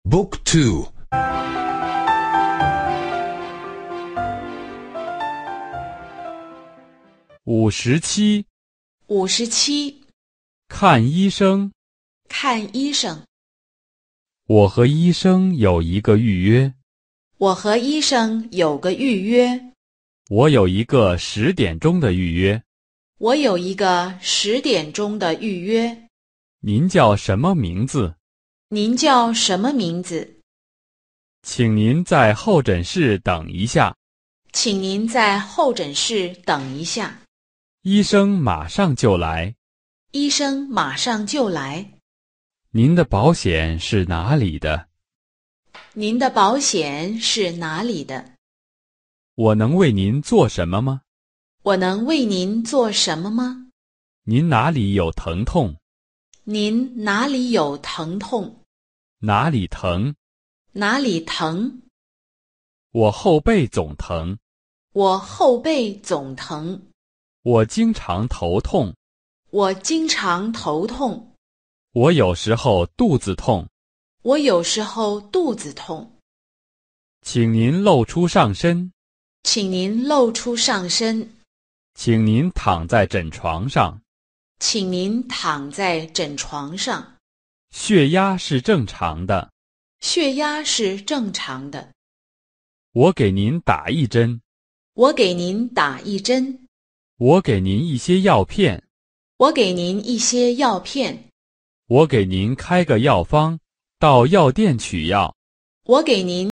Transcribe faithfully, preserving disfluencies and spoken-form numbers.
Book two. 五十七， 五十七， 看医生。 看医生。 我和医生有一个预约。 我和医生有个预约。 我有一个十点钟的预约。 我有一个十点钟的预约。 您叫什么名字？ 您叫什么名字？ 请您在候诊室等一下。 请您在候诊室等一下。 医生马上就来。 医生马上就来。 您的保险是哪里的？ 您的保险是哪里的？ 我能为您做什么吗？ 我能为您做什么吗？ 您哪里有疼痛？ 您哪里有疼痛？ 哪里疼？ 哪里疼？ 我后背总疼。 我后背总疼。 我经常头痛。 我经常头痛。 我有时候肚子痛。 我有时候肚子痛。 请您露出上身。 请您露出上身。 请您躺在诊床上。 请您躺在诊床上。 血压是正常的。 血压是正常的。 我给您打一针。 我给您打一针。 我给您一些药片。 我给您一些药片。 我给您开个药方，到药店取药。 我给您